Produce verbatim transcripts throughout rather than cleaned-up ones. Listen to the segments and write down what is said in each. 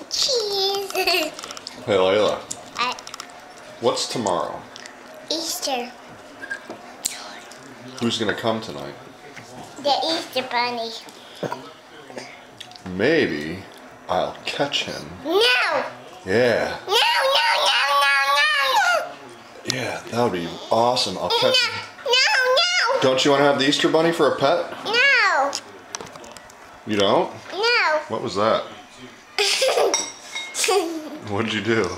Cheese. Hey Layla, I, what's tomorrow? Easter. Who's gonna come tonight? The Easter Bunny. Maybe I'll catch him. No! Yeah. No, no, no, no, no! Yeah, that would be awesome. I'll catch him. No, no! Don't you want to have the Easter Bunny for a pet? No! You don't? No! What was that? What did you do?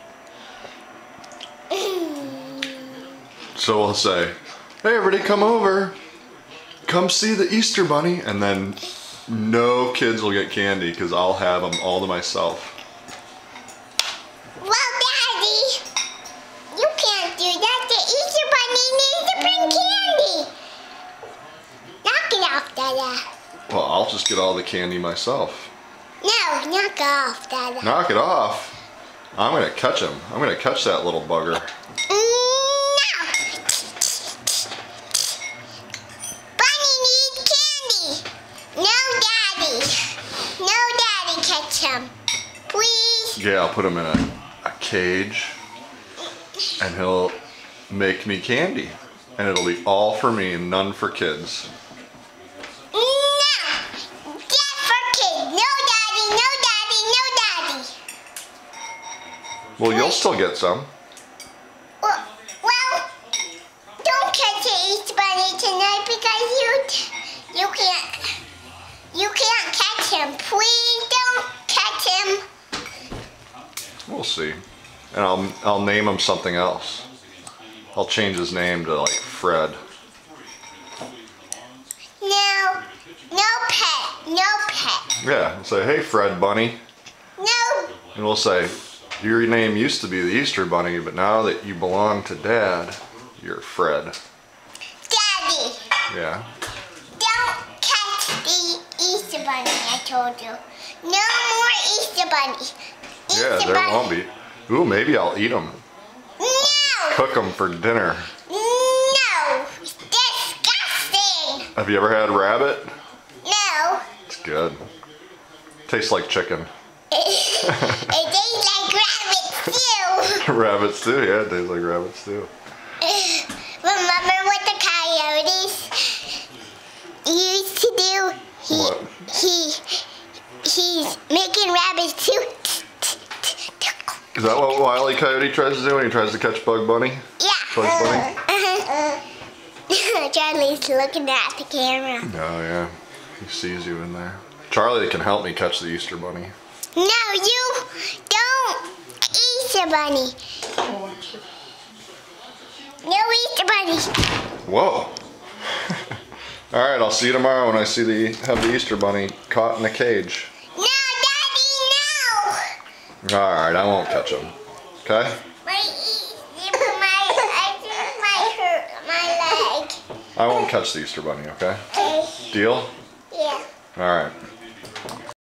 So we'll say, hey everybody, come over. Come see the Easter Bunny. And then no kids will get candy because I'll have them all to myself. Well, Daddy, you can't do that. The Easter Bunny needs to bring candy. Knock it off, Dada. Well, I'll just get all the candy myself. No, knock it off, Dada. Knock it off. I'm gonna catch him. I'm gonna catch that little bugger. No. Bunny needs candy. No, Daddy. No, Daddy, catch him. Please. Yeah, I'll put him in a, a cage and he'll make me candy. And it'll be all for me and none for kids. No. Just for kids. No, Daddy. No, Daddy. No, Daddy. Well, you'll still get some. Well, well, don't catch the Easter Bunny tonight because you you can't you can't catch him. Please don't catch him. We'll see. And I'll, I'll name him something else. I'll change his name to like Fred. No, no pet, no pet. Yeah, I'll say, hey Fred Bunny. No, And we'll say, your name used to be the Easter Bunny, but now that you belong to Dad, you're Fred. Daddy, Yeah. don't catch the Easter Bunny. I told you. No more Easter Bunny. Easter Yeah, there Bunny. won't be. Ooh, maybe I'll eat them. No, Cook them for dinner. no, disgusting. Have you ever had rabbit? No. It's good. Tastes like chicken. It tastes like rabbit stew. Rabbits too, yeah, it tastes like rabbits too. Remember what the coyotes used to do? He, What? he, he's making rabbits too. Is that what Wile E. Coyote tries to do when he tries to catch Bug Bunny? Yeah. Bugs Bunny? Uh-huh. Charlie's looking at the camera. Oh yeah, he sees you in there. Charlie can help me catch the Easter Bunny. No, you don't. Easter Bunny. No Easter Bunny. Whoa. All right, I'll see you tomorrow when I see the have the Easter Bunny caught in a cage. No, Daddy, no. All right, I won't catch him. Okay? My, e- my, I just might hurt my leg. I won't catch the Easter Bunny. Okay? Okay. Deal? Yeah. All right.